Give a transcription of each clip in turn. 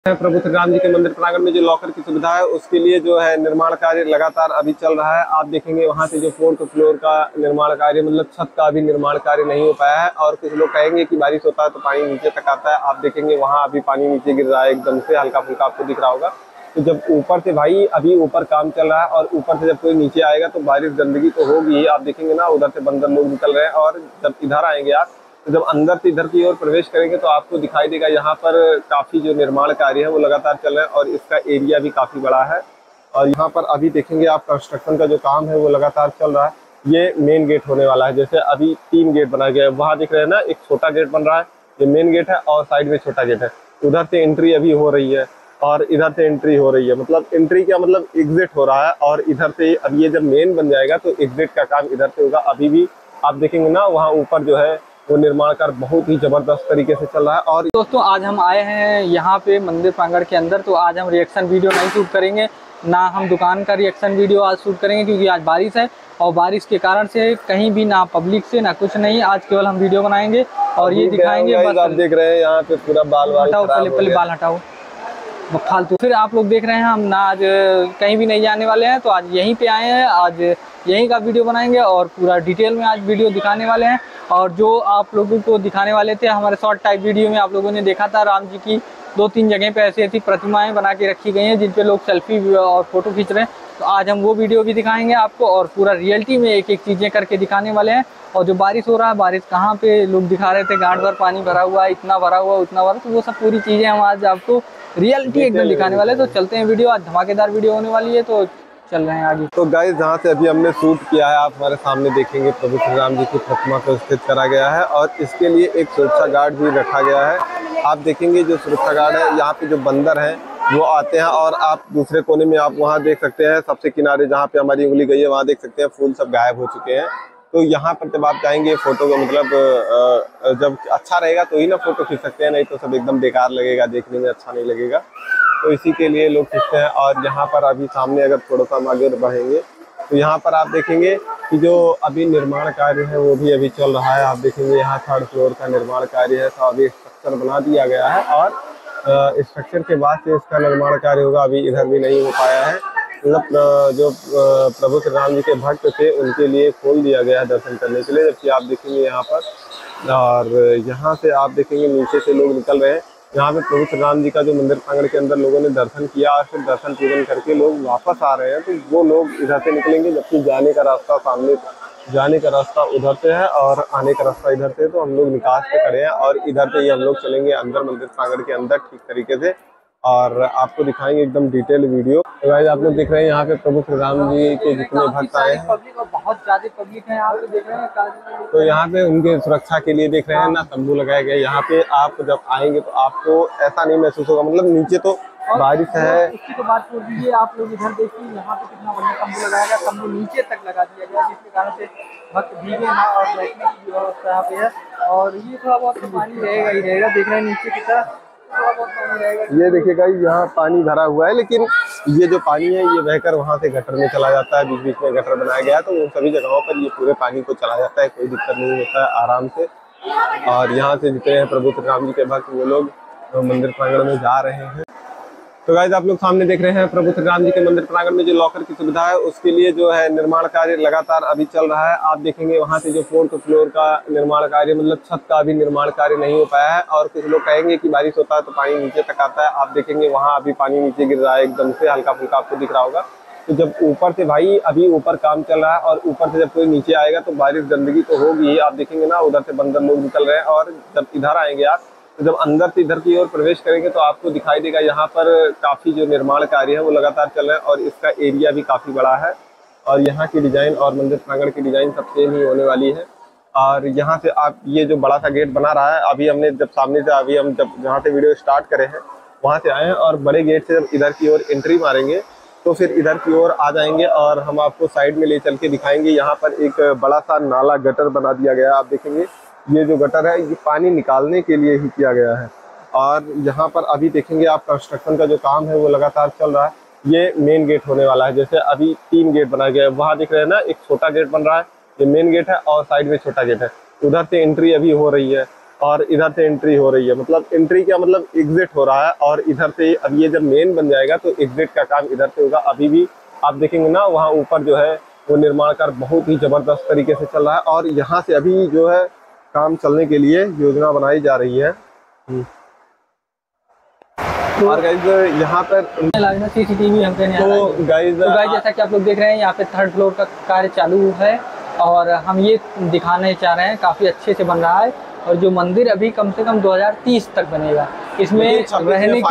प्रभु श्री राम जी के मंदिर प्रांगण में जो लॉकर की सुविधा है उसके लिए जो है निर्माण कार्य लगातार अभी चल रहा है। आप देखेंगे वहां से जो 4th फ्लोर का निर्माण कार्य मतलब छत का अभी निर्माण कार्य नहीं हो पाया है और कुछ लोग कहेंगे कि बारिश होता है तो पानी नीचे तक आता है। आप देखेंगे वहां अभी पानी नीचे गिर रहा है, एकदम से हल्का फुल्का आपको दिख रहा होगा। तो जब ऊपर से भाई अभी ऊपर काम चल रहा है और ऊपर से जब कोई नीचे आएगा तो बारिश गंदगी तो होगी ही। आप देखेंगे ना उधर से बंदर लोग निकल रहे हैं और जब इधर आएंगे आप तो जब अंदर से इधर की ओर प्रवेश करेंगे तो आपको दिखाई देगा यहाँ पर काफी जो निर्माण कार्य है वो लगातार चल रहा है और इसका एरिया भी काफी बड़ा है। और यहाँ पर अभी देखेंगे आप कंस्ट्रक्शन का जो काम है वो लगातार चल रहा है। ये मेन गेट होने वाला है। जैसे अभी 3 गेट बनाया गया है, वहाँ दिख रहे हैं ना, एक छोटा गेट बन रहा है, ये मेन गेट है और साइड में छोटा गेट है। उधर से एंट्री अभी हो रही है और इधर से एंट्री हो रही है। मतलब एंट्री क्या मतलब एग्जिट हो रहा है और इधर से अब ये जब मेन बन जाएगा तो एग्जिट का काम इधर से होगा। अभी भी आप देखेंगे ना वहाँ ऊपर जो है वो निर्माण कार्य बहुत ही जबरदस्त तरीके से चल रहा है। और दोस्तों आज हम आए हैं यहाँ पे मंदिर प्रांगण के अंदर, तो आज हम रिएक्शन वीडियो नहीं शूट करेंगे, ना हम दुकान का रिएक्शन वीडियो आज शूट करेंगे क्योंकि आज बारिश है और बारिश के कारण से कहीं भी ना पब्लिक से ना कुछ नहीं। आज केवल हम वीडियो बनाएंगे और ये दिखाएंगे। आप देख रहे हैं यहाँ पे पूरा बाल हटाओ, पहले बाल हटाओ फालतू। फिर आप लोग देख रहे हैं हम ना आज कहीं भी नहीं जाने वाले हैं, तो आज यहीं पे आए हैं, आज यहीं का वीडियो बनाएंगे और पूरा डिटेल में आज वीडियो दिखाने वाले हैं। और जो आप लोगों को दिखाने वाले थे हमारे शॉर्ट टाइप वीडियो में आप लोगों ने देखा था, राम जी की 2-3 जगह पे ऐसी प्रतिमाएं बना के रखी गई हैं जिन पे लोग सेल्फी और फोटो खींच रहे हैं। तो आज हम वो वीडियो भी दिखाएंगे आपको और पूरा रियलिटी में एक एक चीज़ें करके दिखाने वाले हैं। और जो बारिश हो रहा है, बारिश कहाँ पे लोग दिखा रहे थे गांठ भर पानी भरा हुआ है, इतना भरा हुआ उतना भरा, तो वो सब पूरी चीज़ें हम आज आपको रियलिटी एकदम दिखाने वाले। तो चलते हैं, वीडियो आज धमाकेदार वीडियो होने वाली है, तो चल रहे हैं आगे। तो गाइस जहाँ से अभी हमने शूट किया है आप हमारे सामने देखेंगे प्रभु श्री राम जी की प्रतिमा को स्थित करा गया है और इसके लिए एक सुरक्षा गार्ड भी रखा गया है। आप देखेंगे जो सुरक्षा गार्ड है, यहाँ पे जो बंदर हैं वो आते हैं और आप दूसरे कोने में आप वहाँ देख सकते हैं, सबसे किनारे जहाँ पे हमारी उंगली गई है वहाँ देख सकते हैं फूल सब गायब हो चुके हैं। तो यहाँ पर जब आप जाएंगे फोटो का मतलब जब अच्छा रहेगा तो ही ना फोटो खींच सकते हैं, नहीं तो सब एकदम बेकार लगेगा, देखने में अच्छा नहीं लगेगा। तो इसी के लिए लोग खींचते हैं। और यहाँ पर अभी सामने अगर थोड़ा सा आगे बढ़ेंगे तो यहाँ पर आप देखेंगे कि जो अभी निर्माण कार्य है वो भी अभी चल रहा है। आप देखेंगे यहाँ 3rd फ्लोर का निर्माण कार्य है, तो अभी स्ट्रक्चर बना दिया गया है और स्ट्रक्चर के बाद से इसका निर्माण कार्य होगा। अभी इधर भी नहीं हो पाया है, मतलब जो प्रभु श्री राम जी के भक्त थे उनके लिए खोल दिया गया है दर्शन करने के लिए। जबकि आप देखेंगे यहाँ पर और यहाँ से आप देखेंगे नीचे से लोग निकल रहे हैं। यहाँ पे प्रभु श्री राम जी का जो मंदिर प्रांगण के अंदर लोगों ने दर्शन किया और फिर दर्शन पूजन करके लोग वापस आ रहे हैं, तो वो लोग इधर से निकलेंगे। जबकि जाने का रास्ता सामने, जाने का रास्ता उधर से है और आने का रास्ता इधर से। तो हम लोग निकास पे खड़े हैं और इधर से ही हम लोग चलेंगे अंदर मंदिर प्रांगण के अंदर ठीक तरीके से और आपको दिखाएंगे एकदम डिटेल वीडियो। तो गाइस आप लोग देख रहे हैं यहाँ पे प्रभु श्री राम जी के जितने भक्त आए हैं, बहुत ज्यादा पब्लिक है यहाँ पे, देख रहे हैं। तो यहाँ पे उनके सुरक्षा के लिए देख रहे हैं ना तंबू लगाए गए। यहाँ पे आप जब आएंगे तो आपको ऐसा नहीं महसूस होगा, मतलब नीचे तो बारिश है। इसकी तो बात छोड़ दीजिए, आप लोग इधर देखिए यहाँ पे कितना बढ़िया तंबू लगाया गया, तंबू नीचे तक लगा दिया गया जिसके कारण से भक्त भीगे ना और बैठने की व्यवस्था यहाँ पे है। और ये थोड़ा बहुत पानी रहेगा ही रहेगा, देख रहे हैं नीचे की तरफ थोड़ा बहुत पानी रहेगा। ये देखिएगा यहाँ पानी भरा हुआ है, लेकिन ये जो पानी है ये बहकर वहाँ से गटर में चला जाता है। बीच बीच में गटर बनाया गया है, तो उन सभी जगहों पर ये पूरे पानी को चला जाता है, कोई दिक्कत नहीं होता है, आराम से। और यहाँ से जितने हैं प्रभु श्री राम जी के भक्त वो लोग मंदिर प्रांगण में जा रहे हैं। तो गाइस आप लोग सामने देख रहे हैं प्रभु श्री राम जी के मंदिर प्रांगण में जो लॉकर की सुविधा है उसके लिए जो है निर्माण कार्य लगातार अभी चल रहा है। आप देखेंगे वहां से जो 4th फ्लोर का निर्माण कार्य मतलब छत का अभी निर्माण कार्य नहीं हो पाया है और कुछ लोग कहेंगे कि बारिश होता है तो पानी नीचे तक आता है। आप देखेंगे वहाँ अभी पानी नीचे गिर रहा है, एकदम से हल्का फुल्का आपको दिख रहा होगा। तो जब ऊपर से भाई अभी ऊपर काम चल रहा है और ऊपर से जब कोई नीचे आएगा तो बारिश गंदगी तो होगी ही। आप देखेंगे ना उधर से बंदर लोग निकल रहे हैं और जब इधर आएंगे आप तो जब अंदर से इधर की ओर प्रवेश करेंगे तो आपको दिखाई देगा यहाँ पर काफी जो निर्माण कार्य है वो लगातार चल रहा है और इसका एरिया भी काफी बड़ा है। और यहाँ की डिजाइन और मंदिर प्रांगण की डिजाइन सब सेम ही होने वाली है। और यहाँ से आप ये जो बड़ा सा गेट बना रहा है, अभी हमने जब सामने से अभी हम जब जहाँ से वीडियो स्टार्ट करे हैं वहाँ से आए हैं और बड़े गेट से जब इधर की ओर एंट्री मारेंगे तो फिर इधर की ओर आ जाएंगे और हम आपको साइड में ले चल के दिखाएंगे। यहाँ पर एक बड़ा सा नाला गटर बना दिया गया है। आप देखेंगे ये जो गटर है ये पानी निकालने के लिए ही किया गया है। और यहाँ पर अभी देखेंगे आप कंस्ट्रक्शन का जो काम है वो लगातार चल रहा है। ये मेन गेट होने वाला है। जैसे अभी 3 गेट बनाया गया है, वहाँ दिख रहे हैं ना, एक छोटा गेट बन रहा है, ये मेन गेट है और साइड में छोटा गेट है। उधर से एंट्री अभी हो रही है और इधर से एंट्री हो रही है। मतलब एंट्री क्या मतलब एग्जिट हो रहा है, और इधर से अब ये जब मेन बन जाएगा तो एग्जिट का काम इधर से होगा। अभी भी आप देखेंगे ना वहाँ ऊपर जो है वो निर्माण कार्य बहुत ही जबरदस्त तरीके से चल रहा है, और यहाँ से अभी जो है काम चलने के लिए योजना बनाई जा रही है। और गाइज यहाँ पर CCTV हमको नहीं तो गाइज जैसा कि आप लोग देख रहे हैं यहाँ पे 3rd फ्लोर का कार्य चालू है, और हम ये दिखाने चाह रहे हैं काफ़ी अच्छे से बन रहा है। और जो मंदिर अभी कम से कम 2030 तक बनेगा, इसमें रहने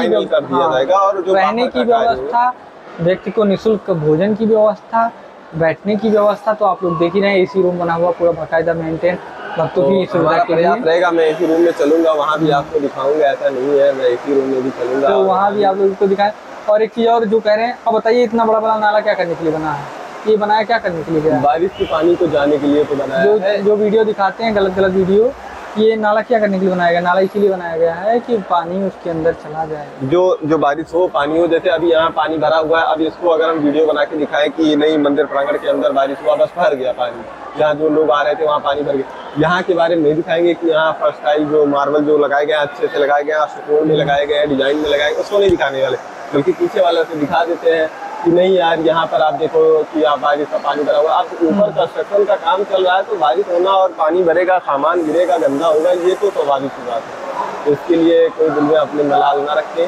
की व्यवस्था, व्यक्ति को निःशुल्क भोजन की व्यवस्था, बैठने की व्यवस्था, तो आप लोग देख ही रहे हैं। AC रूम बना हुआ पूरा बाकायदा मेंटेन भक्तों की सुविधा के लिए रहेगा। मैं AC रूम में चलूंगा, वहाँ भी आपको दिखाऊंगा, ऐसा नहीं है, मैं AC रूम में भी चलूंगा तो वहाँ भी आप लोगों को दिखाएं। और एक चीज़ और जो कह रहे हैं, अब बताइए इतना बड़ा बड़ा नाला क्या करने के लिए बना है? ये बनाया क्या करने के लिए गया? बारिश के पानी को जाने के लिए तो बनाया है। जो वीडियो दिखाते हैं गलत वीडियो, ये नाला क्या करने के लिए बनाया गया? नाला इसीलिए बनाया गया है कि पानी उसके अंदर चला जाए, जो बारिश हो, पानी हो। जैसे अभी यहाँ पानी भरा हुआ है, अब इसको अगर हम वीडियो बना के दिखाएं कि नहीं मंदिर प्रांगण के अंदर बारिश हुआ, बस भर गया पानी, यहाँ जो लोग आ रहे थे वहाँ पानी भर गया। यहाँ के बारे में नहीं दिखाएंगे कि यहाँ फर्स्ट टाइल जो मार्बल जो लगाए गए अच्छे से लगाए गए, सुकून में लगाए गए, डिजाइन में लगाए गए, उसको नहीं दिखाने वाले, बल्कि पीछे वाले से दिखा देते हैं कि नहीं यार यहाँ पर आप देखो कि यहाँ बारिश का पानी भरा हुआ। अब ऊपर कंस्ट्रक्शन का काम चल रहा है तो बारिश होना और पानी भरेगा, सामान गिरेगा, गंदा होगा, ये तो स्वाभाविक सी बात है। तो इसके लिए कोई दिल में अपने मलाल ना रखें।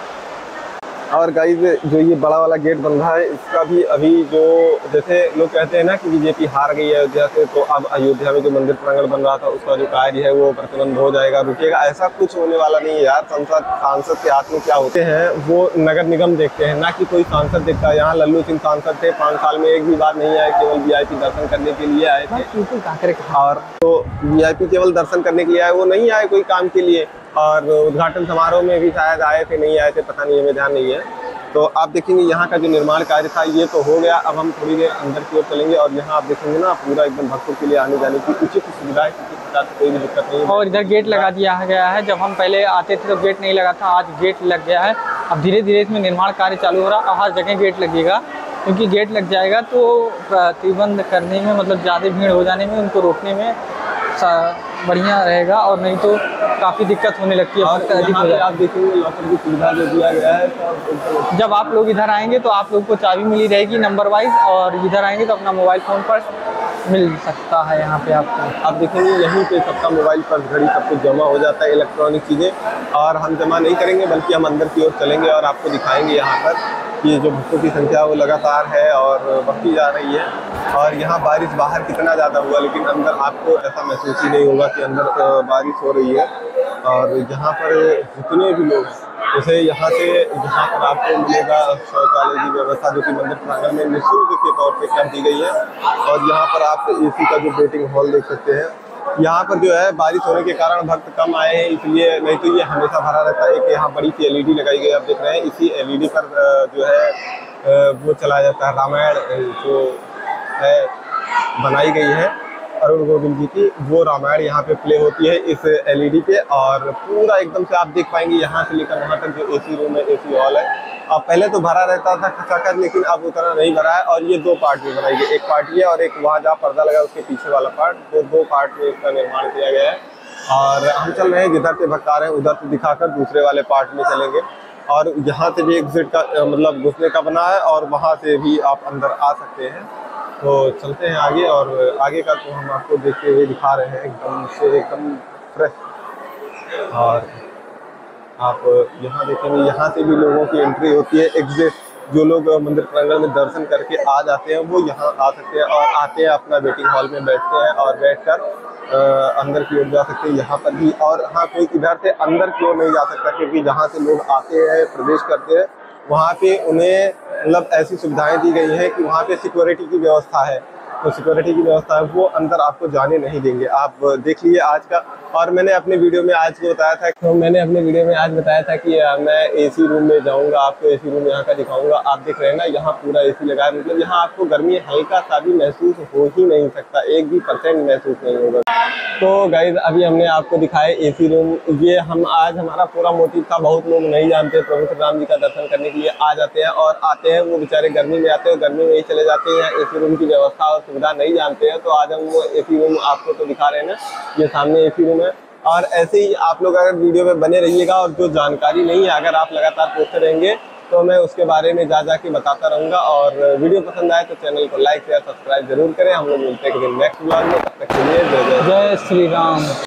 और गाइस जो ये बड़ा वाला गेट बन रहा है, इसका भी अभी जो जैसे लोग कहते हैं ना कि बीजेपी हार गई है अयोध्या से, तो अब अयोध्या में जो मंदिर प्रांगण बन रहा था उसका जो कार्य है वो प्रतिबंध हो जाएगा, रुकेगा। ऐसा कुछ होने वाला नहीं है यार। सांसद के हाथ में क्या होते हैं वो नगर निगम देखते हैं, ना कि कोई सांसद देखता है। यहाँ लल्लू सिंह सांसद थे, 5 साल में एक भी बार नहीं आए, केवल VIP दर्शन करने के लिए आए थे। और तो VIP केवल दर्शन करने के लिए आए, वो नहीं आए कोई काम के लिए। और उद्घाटन समारोह में भी शायद आए थे, नहीं आए थे, पता नहीं, हमें ध्यान नहीं है। तो आप देखेंगे यहाँ का जो निर्माण कार्य था ये तो हो गया। अब हम थोड़ी देर अंदर की ओर चलेंगे, और यहाँ आप देखेंगे ना पूरा एकदम भक्तों के लिए आने जाने की उचित सुविधा है, किसी प्रकार से कोई भी दिक्कत नहीं है। और इधर गेट लगा दिया गया है। जब हम पहले आते थे तो गेट नहीं लगा था, आज गेट लग गया है। अब धीरे धीरे इसमें निर्माण कार्य चालू हो रहा है, हर जगह गेट लगेगा, क्योंकि गेट लग जाएगा तो प्रतिबंध करने में, मतलब ज़्यादा भीड़ हो जाने में, उनको रोकने में बढ़िया रहेगा, और नहीं तो काफ़ी दिक्कत होने लगती है। आप देखेंगे लॉकर की सुविधा जो दिया गया है, जब आप लोग इधर आएंगे तो आप लोग को चाबी मिली रहेगी नंबर वाइज, और इधर आएंगे तो अपना मोबाइल फ़ोन पर मिल सकता है। यहाँ पे आपको आप देखेंगे यहीं पे सबका मोबाइल पर्स घड़ी सब कुछ जमा हो जाता है, इलेक्ट्रॉनिक चीज़ें। और हम जमा नहीं करेंगे, बल्कि हम अंदर की ओर चलेंगे और आपको दिखाएंगे यहाँ पर कि जो भक्तों की संख्या वो लगातार है और बढ़ती जा रही है। और यहाँ बारिश बाहर कितना ज़्यादा हुआ, लेकिन अंदर आपको ऐसा महसूस ही नहीं होगा कि अंदर बारिश हो रही है। और यहाँ पर जितने भी लोग हैं, जैसे यहाँ पर आपको मिलेगा शौचालय की व्यवस्था, जो कि मंदिर प्रांगण में निःशुल्क के तौर पे कर दी गई है। और यहाँ पर आप AC का जो वेटिंग हॉल देख सकते हैं। यहाँ पर जो है बारिश होने के कारण भक्त कम आए हैं, इसलिए, नहीं तो ये हमेशा भरा रहता है। एक यहाँ बड़ी सी LED लगाई गई, आप देख रहे हैं। इसी LED पर जो है वो चलाया जाता है, रामायण जो है बनाई गई है अरुण गोविंद जी की, वो रामायण यहाँ पे प्ले होती है इस LED पे। और पूरा एकदम से आप देख पाएंगे यहाँ से लेकर वहाँ तक जो AC रूम है, AC हॉल है। अब पहले तो भरा रहता था खचाखच, लेकिन अब उतना नहीं भरा है। और ये 2 पार्ट में बनाई गई, एक पार्ट ये और एक वहाँ जहाँ पर्दा लगा उसके पीछे वाला पार्ट, 2 पार्ट में इसका निर्माण किया गया है। और हम चल रहे हैं, जिधर से भक्त आ रहे हैं उधर से दिखाकर दूसरे वाले पार्ट में चलेंगे। और यहाँ से भी एग्जिट का मतलब घुसने का बना है, और वहाँ से भी आप अंदर आ सकते हैं। तो चलते हैं आगे, और आगे का तो हम आपको देखते हुए दिखा रहे हैं एकदम फ्रेश। और आप यहाँ देखेंगे, यहाँ से भी लोगों की एंट्री होती है, एग्जिट। जो लोग मंदिर प्रांगण में दर्शन करके आ जाते हैं वो यहाँ आ सकते हैं, और आते हैं अपना वेटिंग हॉल में बैठते हैं, और बैठकर अंदर की ओर जा सकते हैं यहाँ पर भी। और हाँ, कोई इधर से अंदर की ओर नहीं जा सकता, क्योंकि जहाँ से लोग आते हैं, प्रवेश करते हैं, वहाँ पे उन्हें मतलब ऐसी सुविधाएं दी गई हैं कि वहाँ पे सिक्योरिटी की व्यवस्था है। तो सिक्योरिटी की व्यवस्था है, वो अंदर आपको जाने नहीं देंगे। आप देख लीजिए आज का। और मैंने अपने वीडियो में आज को बताया था, तो मैंने अपने वीडियो में आज बताया था कि मैं AC रूम में जाऊंगा, आपको AC रूम यहाँ का दिखाऊंगा। आप देख रहे हैं ना, यहाँ पूरा AC लगा है, मतलब यहाँ आपको गर्मी हल्का सा भी महसूस हो ही नहीं सकता, 1% महसूस नहीं होगा। तो गाइज अभी हमने आपको दिखाया AC रूम। ये हम आज हमारा पूरा मोटिव था, बहुत लोग नहीं जानते, प्रभु श्री राम जी का दर्शन करने के लिए आ जाते हैं, और आते हैं वो बेचारे गर्मी में आते हैं, गर्मी में ही चले जाते हैं, AC रूम की व्यवस्था और सुविधा नहीं जानते हैं। तो आज हम वो AC रूम आपको तो दिखा रहे हैं ना, ये सामने AC रूम है। और ऐसे ही आप लोग अगर वीडियो में बने रहिएगा और जो जानकारी नहीं है अगर आप लगातार पूछते रहेंगे तो मैं उसके बारे में जा के बताता रहूँगा। और वीडियो पसंद आए तो चैनल को लाइक या सब्सक्राइब जरूर करें। हम लोग मिलते हैं नेक्स्ट ब्लॉग में, तब तक के लिए जय जय श्री राम।